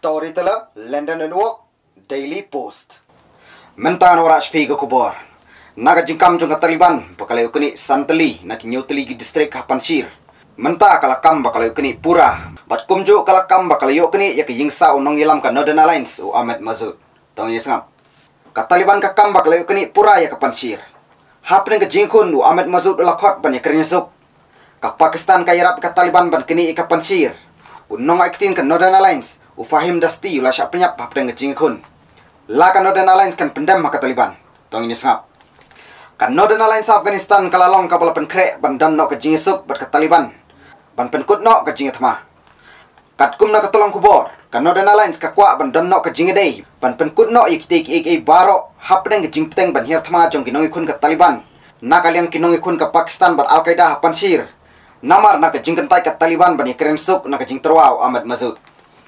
Storyteller, London Network, Daily Post. Mentan ora HP ke kubor. Naga jingkam jong Taliban bakal kini Santali nak Nyutali gi distrik Hapanshir. Menta kalakam bakal kini Pura. Bat kumjo kalakam bakal kini ya ke yingsa unong ilam ka Northern Alliance u Ahmed Mazud. Tong yesngap. Ka Taliban kakam bakal kini Pura ya ke Panshir. Hapning ke jingkun u Ahmed Mazud lakot ban ya kernyesuk. Ka Pakistan ka yarap ka Taliban ban kini ka Panshir. Unong aktin ka Northern Alliance u Fahim Dasti ula syak penyap hapning ke jingkun. La ka Northern Alliance kan pendam ka Taliban. Tong ini sengap. Kan Northern Alliance Afghanistan kalalong ka balapan krek ban dan no ka jingisuk bat ka Taliban. Ban penkut no ka jingetma. Kat kum na ka tolong kubor. Kan Northern Alliance ka kwa ban dan no ka jingedei. Ban penkut no iktik baro hapning ke jingpteng ban hirtma jong kinong ikun ka Taliban. Na kaliang kinong ikun ka Pakistan bat Al-Qaeda Hapanshir. Namar na ka jingkentai ka Taliban ban ikrensuk na ka jingterwau Ahmed Mazud.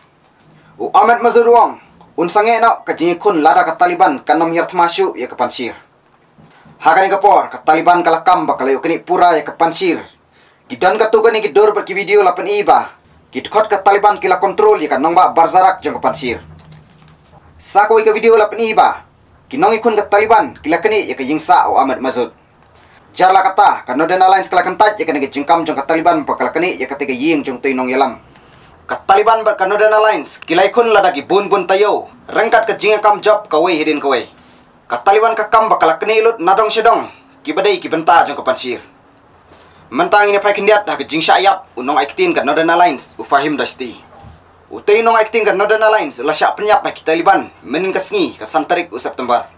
U Ahmed Mazud wong unsange no ka jingikun lada ka Taliban kanom hirtma syu ya ka Panshir. Hakani kapor ka Taliban kalakam bakal kini Pura ya ke Panshir. Gidan ka tu kani gidur berki video lapan iba. Gidkot ka Taliban kila kontrol ya ka nongba barzarak jong ke Panshir. Sakoi ka video lapan iba. Kinong ikun ka Taliban kila kani ya ke yingsa o Ahmed Mazud. Jarla kata ka Northern Alliance kala kentat ya kani jingkam jong ka Taliban bakal kani ya ketika ying jong tuy nong yalam. Ka Taliban ber ka Northern Alliance kila ikun lada gi bun tayo. Rengkat ka jingkam job kawai hidin kawai. Ka Taliban kakam bakal kini ilut nadong sedong kibadai kibenta jong ke Panshir. Mentang ini pakai kendiat dah ke jing syayap unong aiktin ka Northern Alliance u Fahim Dasti. Utay nong aiktin ka Northern Alliance ula syak penyap pakai Taliban menin ka sengi ka Santarik u September.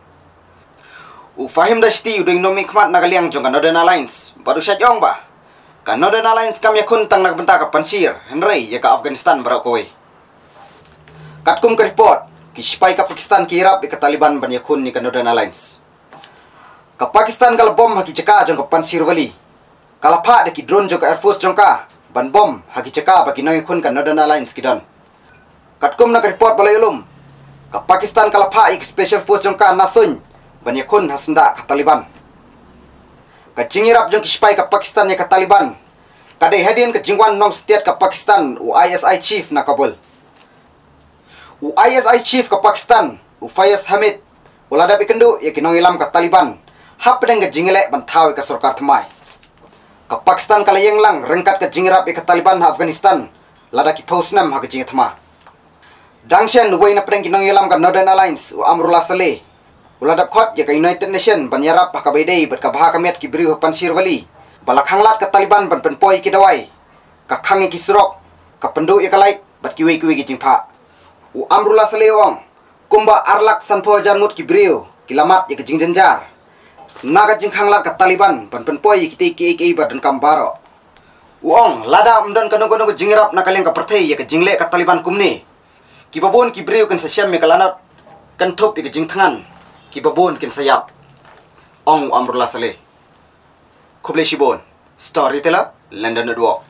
U Fahim Dasti udah inomi khmat nagaliang jong ka Northern Alliance baru syajong ba. Ka Northern Alliance kam yakun tang nagbenta ka Panshir henrei ya ka Afghanistan barau kowe. Katkum ke report Kispai ka Pakistan kirap ka Taliban ban yakun ni ka Northern Alliance. Ka Pakistan kala bom haki ceka jong ka Panshir wali. Kala pa de ki drone jong ka Air Force jong ka ban bom haki ceka bagi no yakun ka Northern Alliance kidon. Katkum nak report balai ulum. Ka Pakistan kala pa ik Special Force jong ka nasun ban yakun hasenda ka Taliban. Ka jingirap jong kispai ka Pakistan ya ka Taliban. Kadai hadin ka jingwan nong setiat ka Pakistan u ISI chief na Kabul. U ISI chief ke Pakistan, u Fayaz Hamid, ulada bikendu ya kinong ilam ke Taliban, hapdeng ke jingilek bantau ke sarkar temai. Ke Pakistan kala yang lang rengkat ke jingirap ke Taliban Afghanistan, lada ki pausnam ha ke jingit tema. Dangshan uway na pedeng kinong ilam ke Northern Alliance, u Amrullah Saleh, ulada khot ya ke United Nation banyarap ha ke baydei berkabah kamiat ki beriu Panshir wali, balakhang lat ke Taliban ban penpoi ki dawai, ka khangi ki surok, ka pendu ya ke lait, bat kiwi-kiwi ki jingpa. U Amrullah Saleh wong kumba arlak sanpo jarngut ki brio kilamat ya ke jingjenjar naga jingkhanglat ka Taliban ban penpoi kiti ki badan kambaro uong lada umdan kanu jingirap na kaleng ka perthei ya ke jingle ka Taliban kumni ki babon ki brio kan sasyam me kalanat kan thop ya ke jingthangan ki babon kin sayap ong Amrullah Saleh Kublai Shibon Storyteller London Network.